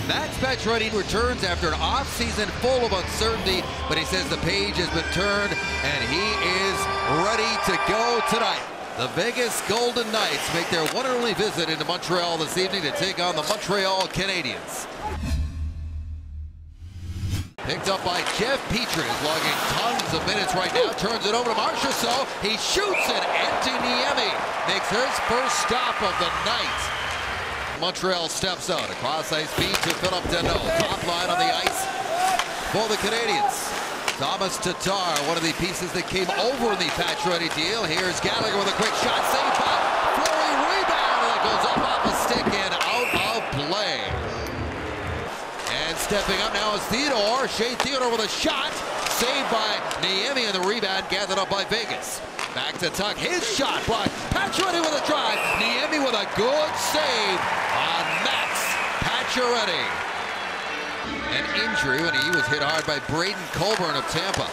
Max Pacioretty returns after an off-season full of uncertainty, but he says the page has been turned and he is ready to go tonight. The Vegas Golden Knights make their one and only visit into Montreal this evening to take on the Montreal Canadiens. Picked up by Jeff Petrie, who's logging tons of minutes right now. Turns it over to Marchessault. He shoots it. Antti Niemi makes his first stop of the night. Montreal steps out. Across ice feed to Philip Danault. Top line on the ice for the Canadiens. Thomas Tatar, one of the pieces that came over in the Pacioretty deal. Here's Gallagher with a quick shot. Saved by Fleury. Rebound. And it goes up off a stick and out of play. And stepping up now is Theodore. Shea Theodore with a shot. Saved by Niemi, and the rebound gathered up by Vegas. Back to Tuck. His shot blocked. Pacioretty with a drive. Niemi with a good save on Max Pacioretty. An injury when he was hit hard by Braden Colburn of Tampa.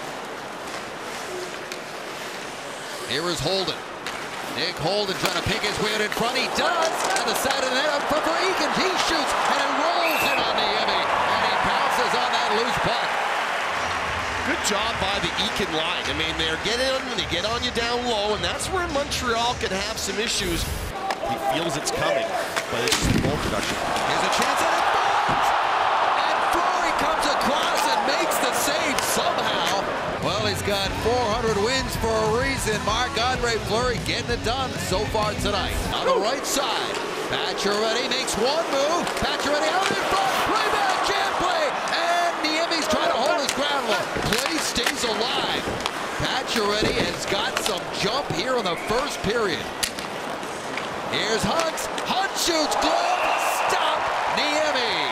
Here is Holden. Nick Holden trying to pick his way out in front. He does. And the side of the net up for Eakin. He shoots and it rolls in on Niemi. And he pounces on that loose puck. Good job by the Eakin line. I mean, they get on you down low, and that's where Montreal can have some issues. He feels it's coming, but it's just goal production. Here's a chance at it. And Fleury comes across and makes the save somehow. Well, he's got 400 wins for a reason. Marc-Andre Fleury getting it done so far tonight. On the right side, Pacioretty makes one move. Pacioretty out in front. Rebound, jam play. And Niemi's trying to hold his ground low. Play stays alive. Pacioretty has got some jump here in the first period. Here's Hunt. Hunt shoots. Glove. Stop. Niemi.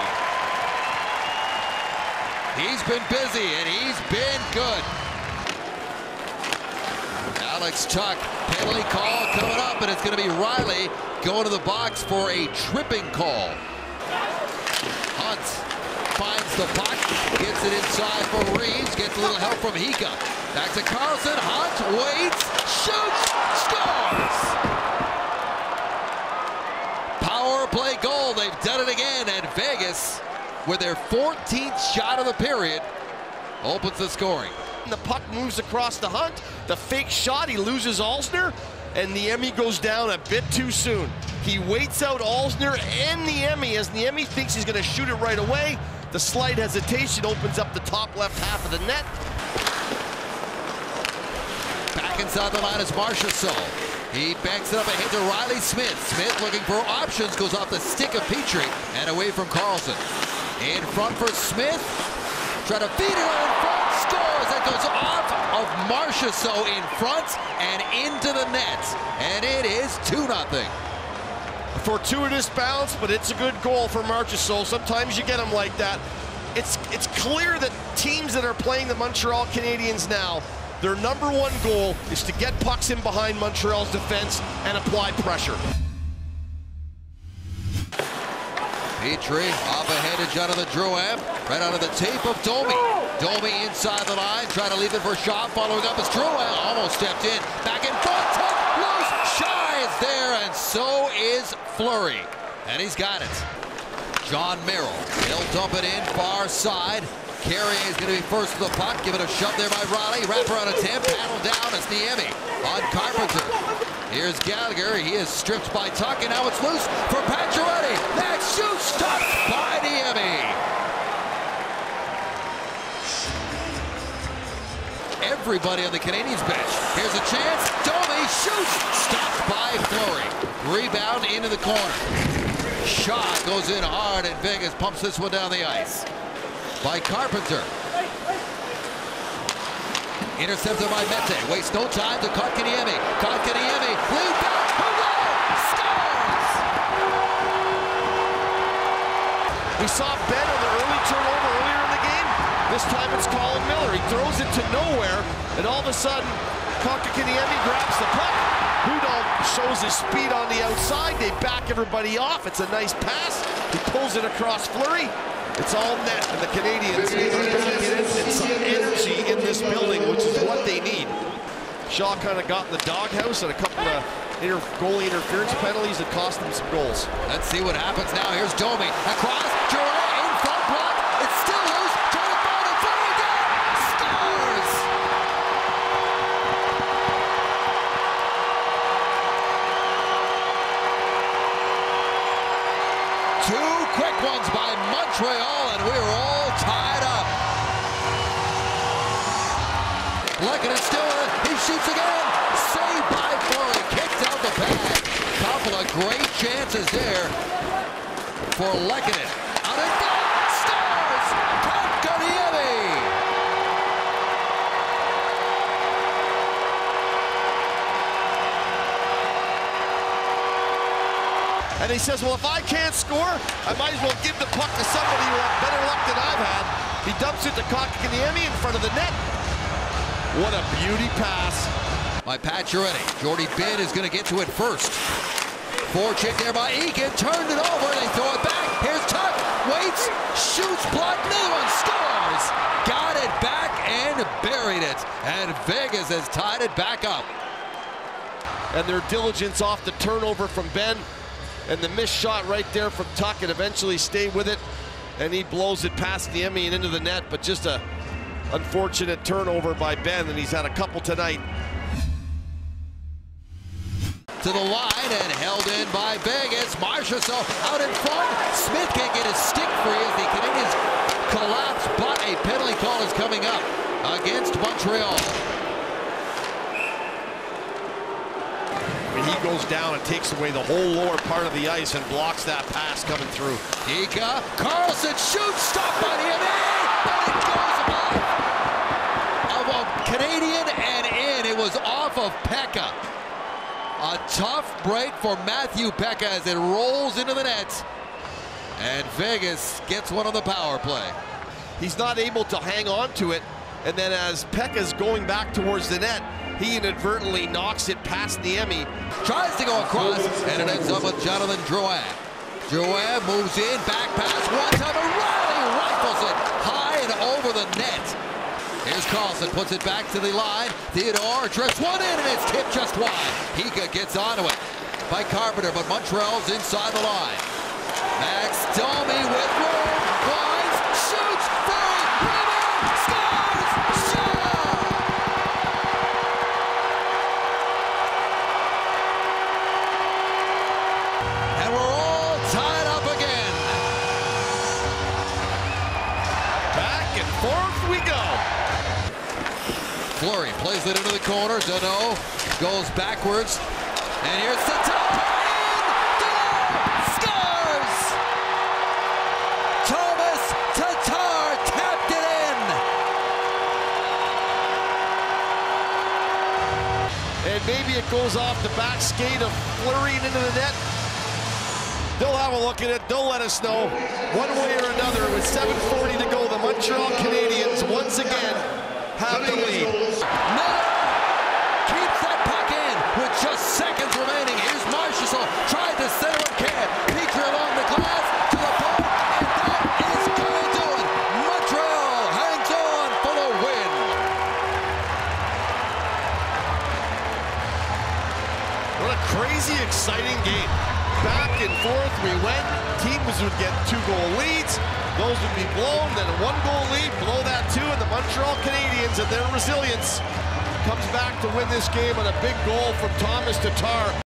He's been busy and he's been good. Alex Tuch, penalty call coming up, and it's going to be Riley going to the box for a tripping call. Hunt finds the puck, gets it inside for Reeves, gets a little help from Hika. Back to Carlson. Hunt waits, shoots, scores! Power play goal. They've done it again, and Vegas, with their 14th shot of the period, opens the scoring. The puck moves across the Hunt. The fake shot, he loses Alzner, and Niemi goes down a bit too soon. He waits out Alzner and Niemi as Niemi thinks he's going to shoot it right away. The slight hesitation opens up the top left half of the net. Back inside the line is Marchessault. He backs it up ahead to Riley Smith. Smith looking for options, goes off the stick of Petrie and away from Carlson. In front for Smith. Try to feed it out in front. Scores. That goes off of Marchessault in front and into the net. And it is 2-0. A fortuitous bounce, but it's a good goal for Marchessault. Sometimes you get them like that. It's clear that teams that are playing the Montreal Canadiens now, their #1 goal is to get pucks in behind Montreal's defense and apply pressure. Petrie off ahead to Jonathan Drouin. Right out of the tape of Domi. Domi inside the line, trying to leave it for Shaw. Following up as Drouin almost stepped in. Back in front, tuck, loose. Shaw is there, and so is Fleury. And he's got it. John Merrill. He'll dump it in far side. Carrier is going to be first to the puck. Give it a shove there by Riley. Wrap around attempt. Paddle down as Niemi on Carpenter. Here's Gallagher. He is stripped by Tuck, and now it's loose for Pacioretty. That shoot stopped by Niemi. Everybody on the Canadiens bench. Here's a chance. Domi shoots. Stopped by Fleury. Rebound into the corner. Shot goes in hard, and Vegas pumps this one down the ice. By Carpenter. Intercepted by Mete. Wastes no time to Kotkaniemi. Kotkaniemi. Lead back. Hooray! Scores! We saw Ben on the early turnover earlier in the game. This time it's Colin Miller. He throws it to nowhere, and all of a sudden, Kotkaniemi grabs the puck. Hudon shows his speed on the outside. They back everybody off. It's a nice pass. He pulls it across Fleury. It's all net, and the Canadiens need to get some energy in this building, which is what they need. Shaw kind of got in the doghouse and a couple of goalie interference penalties that cost them some goals. Let's see what happens now. Here's Domi across. Drouin in quick ones by Montreal, and we're all tied up. Lehkonen is still in. He shoots again. Saved by Fleury. Kicked out the pad. Couple of great chances there for Lehkonen. Out in front. Stars. Kotkaniemi. And he says, well, if I can't score, I might as well give the puck to somebody who had better luck than I've had. He dumps it to Kotkaniemi in front of the net. What a beauty pass. By Pacioretty. Jordy Benn is going to get to it first. Forecheck there by Eakin. Turned it over. They throw it back. Here's Tuch. Waits. Shoots. Blocked. Another one. Scores. Got it back and buried it. And Vegas has tied it back up. And their diligence off the turnover from Benn. And the missed shot right there from Tuch, and eventually stayed with it. And he blows it past Niemi and into the net, but just a unfortunate turnover by Benn, and he's had a couple tonight. To the line and held in by Vegas. Marchessault out in front. Smith can't get his stick free as the Canadiens collapse, but a penalty call is coming up against Montreal. He goes down and takes away the whole lower part of the ice and blocks that pass coming through. Ika, Carlson shoots, stopped by Niemi, but it goes off of a Canadian and in. It was off of Pekka. A tough break for Matthew Pekka as it rolls into the net. And Vegas gets one on the power play. He's not able to hang on to it, and then as Pekka's going back towards the net, he inadvertently knocks it past Niemi. Tries to go across, and it ends up with Jonathan Drouin. Drouin moves in, back pass, one time, and Riley rifles it high and over the net. Here's Carlson, puts it back to the line. Theodore drifts one in, and it's tipped just wide. Hika gets onto it by Carpenter, but Montreal's inside the line. Max Domi with room, winds, shoots, free, rebound, scores, shot! And we're all tied up again. Back and forth we go. Fleury plays it into the corner. Danault goes backwards. And here's Tatar. In! Scores! Thomas Tatar tapped it in. And maybe it goes off the back skate of Fleury into the net. They'll have a look at it. They'll let us know one way or another. With 7:40 to go, the Montreal Canadiens once again have the lead. Miller keeps that puck in with just seconds remaining. Here's Marchessault. Tried to center him, can't. Petrie along the glass to the point, and that is going to do it. Montreal hangs on for the win. What a crazy, exciting game. Back and forth we went. Teams would get 2-goal leads. Those would be blown. Then a 1-goal lead, blow that too. And the Montreal Canadiens and their resilience comes back to win this game on a big goal from Thomas Tatar.